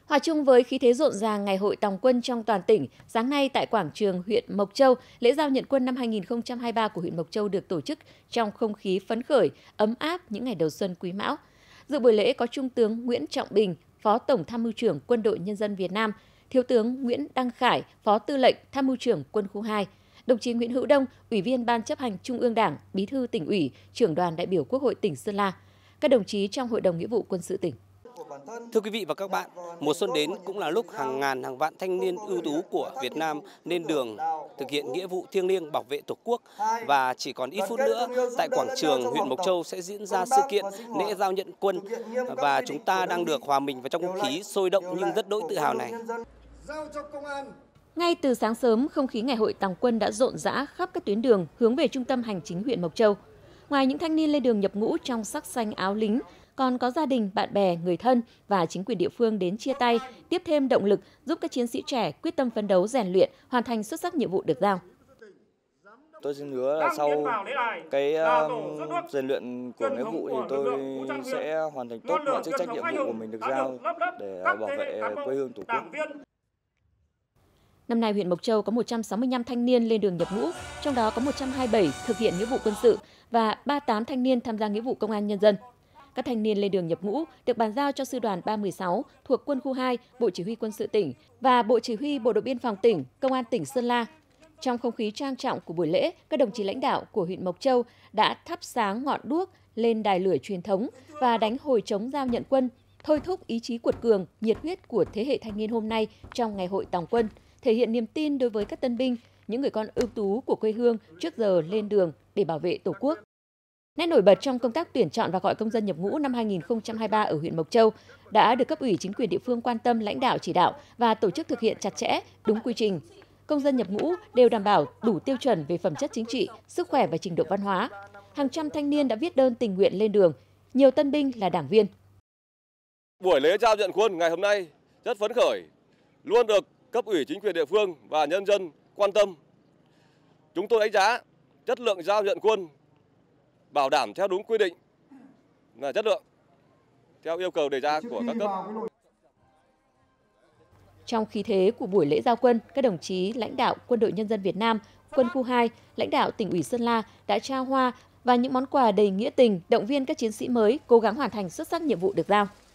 Hòa chung với khí thế rộn ràng ngày hội tòng quân trong toàn tỉnh, sáng nay tại quảng trường huyện Mộc Châu, lễ giao nhận quân năm 2023 của huyện Mộc Châu được tổ chức trong không khí phấn khởi, ấm áp những ngày đầu xuân Quý Mão. Dự buổi lễ có Trung tướng Nguyễn Trọng Bình, Phó Tổng Tham mưu trưởng Quân đội Nhân dân Việt Nam, Thiếu tướng Nguyễn Đăng Khải, Phó Tư lệnh Tham mưu trưởng Quân khu 2, đồng chí Nguyễn Hữu Đông, Ủy viên Ban Chấp hành Trung ương Đảng, Bí thư Tỉnh ủy, Trưởng đoàn đại biểu Quốc hội tỉnh Sơn La, các đồng chí trong Hội đồng Nghĩa vụ Quân sự tỉnh. Thưa quý vị và các bạn, mùa xuân đến cũng là lúc hàng ngàn hàng vạn thanh niên ưu tú của Việt Nam lên đường thực hiện nghĩa vụ thiêng liêng bảo vệ Tổ quốc, và chỉ còn ít phút nữa tại quảng trường huyện Mộc Châu sẽ diễn ra sự kiện lễ giao nhận quân, và chúng ta đang được hòa mình vào trong không khí sôi động nhưng rất đỗi tự hào này. Ngay từ sáng sớm, không khí ngày hội tòng quân đã rộn rã khắp các tuyến đường hướng về trung tâm hành chính huyện Mộc Châu. Ngoài những thanh niên lên đường nhập ngũ trong sắc xanh áo lính, còn có gia đình, bạn bè, người thân và chính quyền địa phương đến chia tay, tiếp thêm động lực giúp các chiến sĩ trẻ quyết tâm phấn đấu rèn luyện, hoàn thành xuất sắc nhiệm vụ được giao. Tôi xin hứa là sau cái rèn luyện của nghĩa vụ thì tôi sẽ hoàn thành tốt mọi chức trách nhiệm vụ của mình được giao để bảo vệ quê hương Tổ quốc. Năm nay, huyện Mộc Châu có 165 thanh niên lên đường nhập ngũ, trong đó có 127 thực hiện nghĩa vụ quân sự và 38 thanh niên tham gia nghĩa vụ công an nhân dân. Các thanh niên lên đường nhập ngũ được bàn giao cho Sư đoàn 316 thuộc Quân khu 2, Bộ Chỉ huy Quân sự tỉnh và Bộ Chỉ huy Bộ đội Biên phòng tỉnh, Công an tỉnh Sơn La. Trong không khí trang trọng của buổi lễ, các đồng chí lãnh đạo của huyện Mộc Châu đã thắp sáng ngọn đuốc lên đài lửa truyền thống và đánh hồi trống giao nhận quân, thôi thúc ý chí cuột cường, nhiệt huyết của thế hệ thanh niên hôm nay trong ngày hội tòng quân, thể hiện niềm tin đối với các tân binh, những người con ưu tú của quê hương trước giờ lên đường để bảo vệ Tổ quốc. Nét nổi bật trong công tác tuyển chọn và gọi công dân nhập ngũ năm 2023 ở huyện Mộc Châu đã được cấp ủy chính quyền địa phương quan tâm, lãnh đạo chỉ đạo và tổ chức thực hiện chặt chẽ, đúng quy trình. Công dân nhập ngũ đều đảm bảo đủ tiêu chuẩn về phẩm chất chính trị, sức khỏe và trình độ văn hóa. Hàng trăm thanh niên đã viết đơn tình nguyện lên đường, nhiều tân binh là đảng viên. Buổi lễ giao nhận quân ngày hôm nay rất phấn khởi, luôn được cấp ủy chính quyền địa phương và nhân dân quan tâm. Chúng tôi đánh giá chất lượng giao nhận quân bảo đảm theo đúng quy định là chất lượng, theo yêu cầu đề ra của các cấp. Trong khí thế của buổi lễ giao quân, các đồng chí lãnh đạo Quân đội Nhân dân Việt Nam, Quân khu 2, lãnh đạo tỉnh ủy Sơn La đã trao hoa và những món quà đầy nghĩa tình, động viên các chiến sĩ mới cố gắng hoàn thành xuất sắc nhiệm vụ được giao.